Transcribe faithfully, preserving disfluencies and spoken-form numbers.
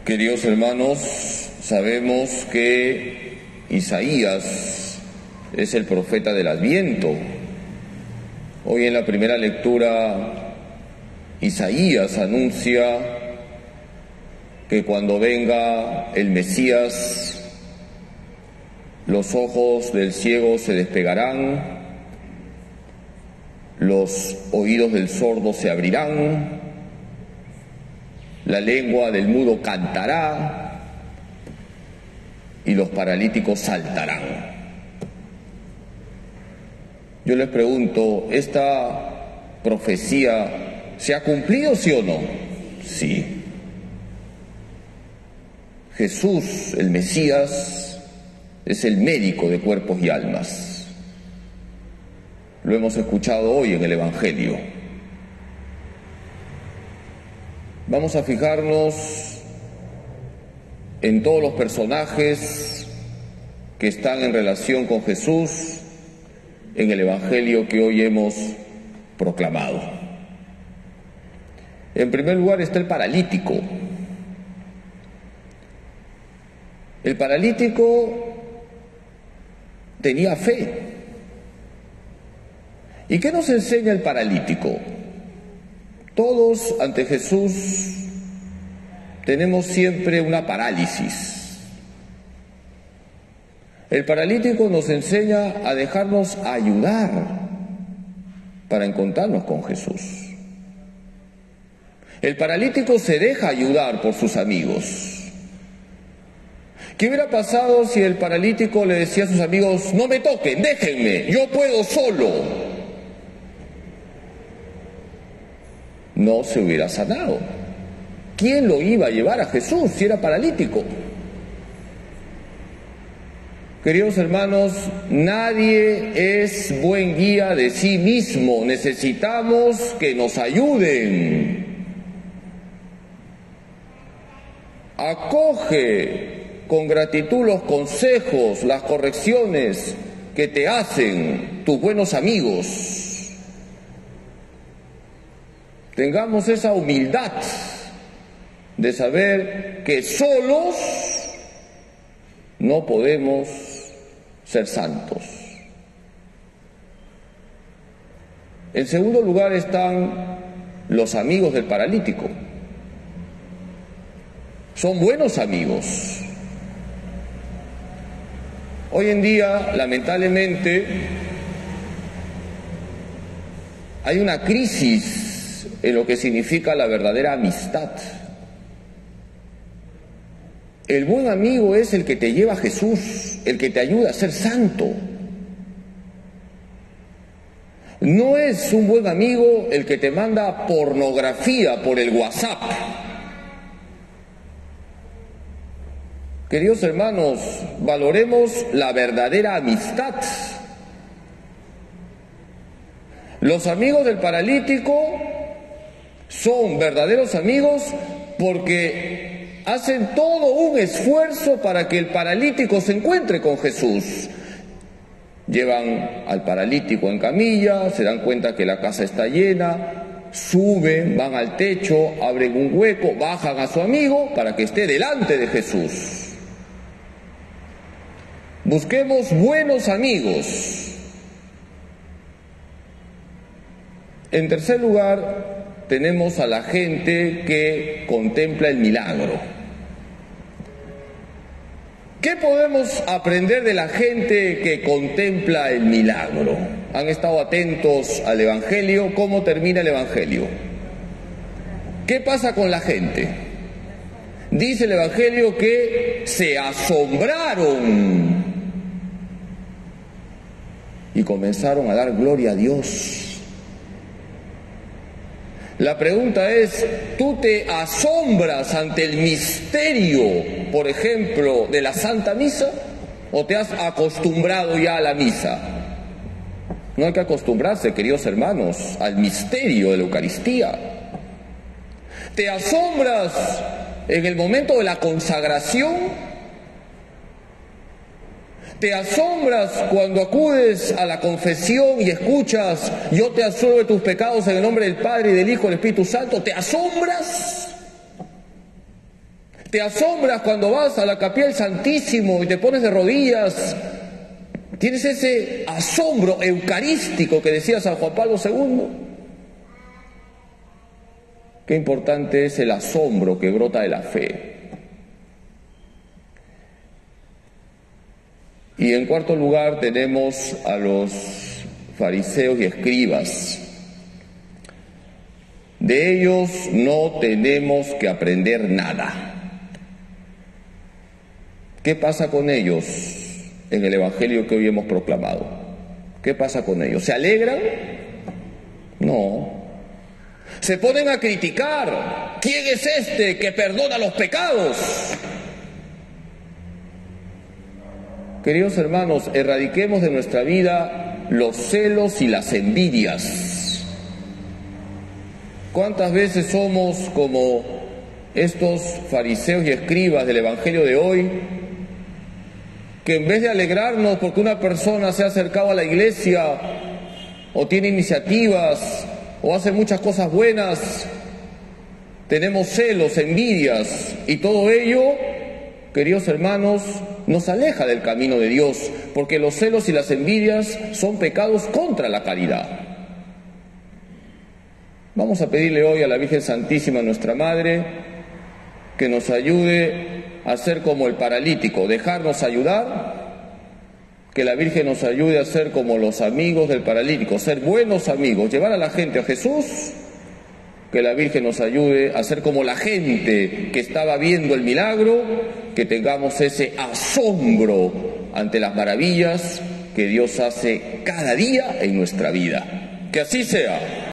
Queridos hermanos, sabemos que Isaías es el profeta del Adviento. Hoy en la primera lectura, Isaías anuncia que cuando venga el Mesías, los ojos del ciego se despegarán, los oídos del sordo se abrirán, la lengua del mudo cantará y los paralíticos saltarán. Yo les pregunto, ¿esta profecía se ha cumplido, sí o no? Sí. Jesús, el Mesías, es el médico de cuerpos y almas. Lo hemos escuchado hoy en el Evangelio. Vamos a fijarnos en todos los personajes que están en relación con Jesús en el Evangelio que hoy hemos proclamado. En primer lugar está el paralítico. El paralítico tenía fe. ¿Y qué nos enseña el paralítico? Todos ante Jesús tenemos siempre una parálisis. El paralítico nos enseña a dejarnos ayudar para encontrarnos con Jesús. El paralítico se deja ayudar por sus amigos. ¿Qué hubiera pasado si el paralítico le decía a sus amigos: no me toquen, déjenme, yo puedo solo? No se hubiera sanado. ¿Quién lo iba a llevar a Jesús si era paralítico? Queridos hermanos, nadie es buen guía de sí mismo. Necesitamos que nos ayuden. Acoge con gratitud los consejos, las correcciones que te hacen tus buenos amigos. Tengamos esa humildad de saber que solos no podemos ser santos. En segundo lugar están los amigos del paralítico. Son buenos amigos. Hoy en día, lamentablemente, hay una crisis en lo que significa la verdadera amistad. El buen amigo es el que te lleva a Jesús, el que te ayuda a ser santo. No es un buen amigo el que te manda pornografía por el WhatsApp. Queridos hermanos, valoremos la verdadera amistad. Los amigos del paralítico son verdaderos amigos porque hacen todo un esfuerzo para que el paralítico se encuentre con Jesús. Llevan al paralítico en camilla, se dan cuenta que la casa está llena, suben, van al techo, abren un hueco, bajan a su amigo para que esté delante de Jesús. Busquemos buenos amigos. En tercer lugar, tenemos a la gente que contempla el milagro. ¿Qué podemos aprender de la gente que contempla el milagro? ¿Han estado atentos al Evangelio? ¿Cómo termina el Evangelio? ¿Qué pasa con la gente? Dice el Evangelio que se asombraron y comenzaron a dar gloria a Dios. La pregunta es, ¿tú te asombras ante el misterio, por ejemplo, de la Santa Misa? ¿O te has acostumbrado ya a la misa? No hay que acostumbrarse, queridos hermanos, al misterio de la Eucaristía. ¿Te asombras en el momento de la consagración? ¿Te asombras cuando acudes a la confesión y escuchas: yo te absuelvo de tus pecados en el nombre del Padre y del Hijo y del Espíritu Santo? ¿Te asombras? Te asombras cuando vas a la capilla del Santísimo y te pones de rodillas. Tienes ese asombro eucarístico que decía San Juan Pablo segundo. Qué importante es el asombro que brota de la fe. Y en cuarto lugar tenemos a los fariseos y escribas. De ellos no tenemos que aprender nada. ¿Qué pasa con ellos en el Evangelio que hoy hemos proclamado? ¿Qué pasa con ellos? ¿Se alegran? No. Se ponen a criticar. ¿Quién es este que perdona los pecados? Queridos hermanos, erradiquemos de nuestra vida los celos y las envidias. ¿Cuántas veces somos como estos fariseos y escribas del Evangelio de hoy, que en vez de alegrarnos porque una persona se ha acercado a la iglesia o tiene iniciativas o hace muchas cosas buenas, tenemos celos, envidias y todo ello, queridos hermanos, nos aleja del camino de Dios, porque los celos y las envidias son pecados contra la caridad. Vamos a pedirle hoy a la Virgen Santísima, nuestra Madre, que nos ayude a ser como el paralítico, dejarnos ayudar, que la Virgen nos ayude a ser como los amigos del paralítico, ser buenos amigos, llevar a la gente a Jesús, que la Virgen nos ayude a ser como la gente que estaba viendo el milagro, que tengamos ese asombro ante las maravillas que Dios hace cada día en nuestra vida. Que así sea.